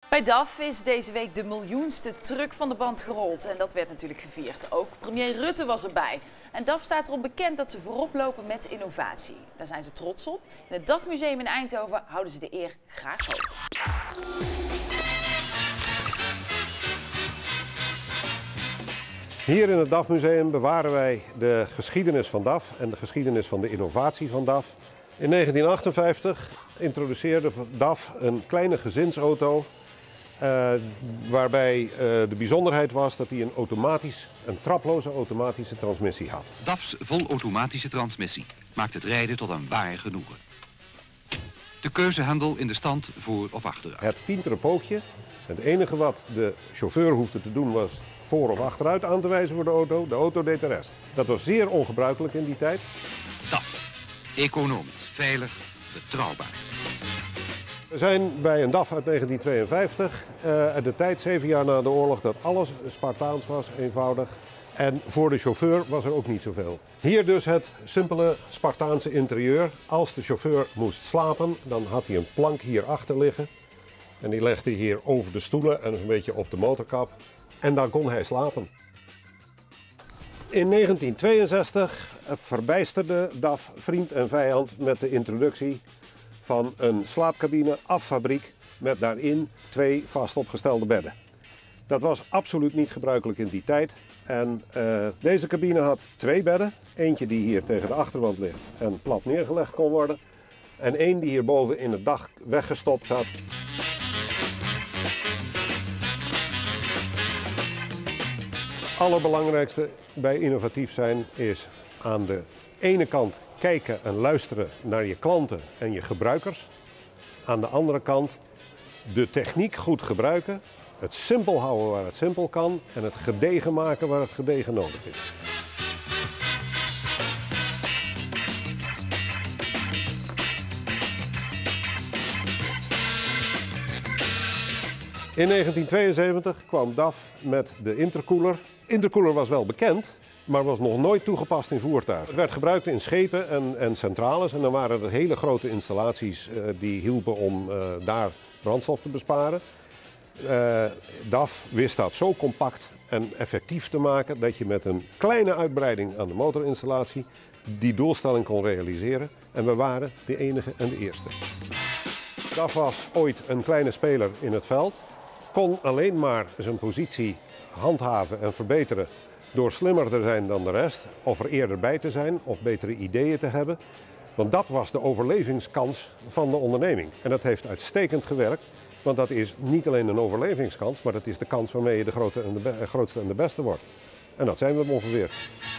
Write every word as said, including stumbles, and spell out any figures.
Bij D A F is deze week de miljoenste truck van de band gerold. En dat werd natuurlijk gevierd. Ook premier Rutte was erbij. En D A F staat erom bekend dat ze voorop lopen met innovatie. Daar zijn ze trots op. In het D A F Museum in Eindhoven houden ze de eer graag hoog. Hier in het D A F Museum bewaren wij de geschiedenis van D A F en de geschiedenis van de innovatie van D A F. In negentien achtenvijftig introduceerde D A F een kleine gezinsauto. Uh, waarbij uh, de bijzonderheid was dat hij een, automatisch, een traploze automatische transmissie had. D A F's volautomatische transmissie maakt het rijden tot een waar genoegen. De keuzehendel in de stand voor of achteruit. Het pintere pookje. Het enige wat de chauffeur hoefde te doen was voor of achteruit aan te wijzen voor de auto. De auto deed de rest. Dat was zeer ongebruikelijk in die tijd. D A F. Economisch, veilig, betrouwbaar. We zijn bij een D A F uit negentien tweeënvijftig, uh, de tijd zeven jaar na de oorlog, dat alles Spartaans was, eenvoudig. En voor de chauffeur was er ook niet zoveel. Hier dus het simpele Spartaanse interieur. Als de chauffeur moest slapen, dan had hij een plank hierachter liggen. En die legde hij hier over de stoelen en een beetje op de motorkap. En dan kon hij slapen. In negentien tweeënzestig verbijsterde D A F vriend en vijand met de introductie van een slaapcabine affabriek met daarin twee vast opgestelde bedden. Dat was absoluut niet gebruikelijk in die tijd. En uh, deze cabine had twee bedden. Eentje die hier tegen de achterwand ligt en plat neergelegd kon worden. En één die hierboven in het dak weggestopt zat. Het allerbelangrijkste bij innovatief zijn is aan de ene kant kijken en luisteren naar je klanten en je gebruikers. Aan de andere kant de techniek goed gebruiken, het simpel houden waar het simpel kan en het gedegen maken waar het gedegen nodig is. In negentien tweeënzeventig kwam D A F met de intercooler. Intercooler was wel bekend, maar was nog nooit toegepast in voertuigen. Het werd gebruikt in schepen en, en centrales en dan waren er hele grote installaties uh, die hielpen om uh, daar brandstof te besparen. Uh, D A F wist dat zo compact en effectief te maken dat je met een kleine uitbreiding aan de motorinstallatie die doelstelling kon realiseren. En we waren de enige en de eerste. D A F was ooit een kleine speler in het veld, kon alleen maar zijn positie handhaven en verbeteren door slimmer te zijn dan de rest, of er eerder bij te zijn, of betere ideeën te hebben. Want dat was de overlevingskans van de onderneming. En dat heeft uitstekend gewerkt, want dat is niet alleen een overlevingskans, maar dat is de kans waarmee je de, grote en de grootste en de beste wordt. En dat zijn we ongeveer.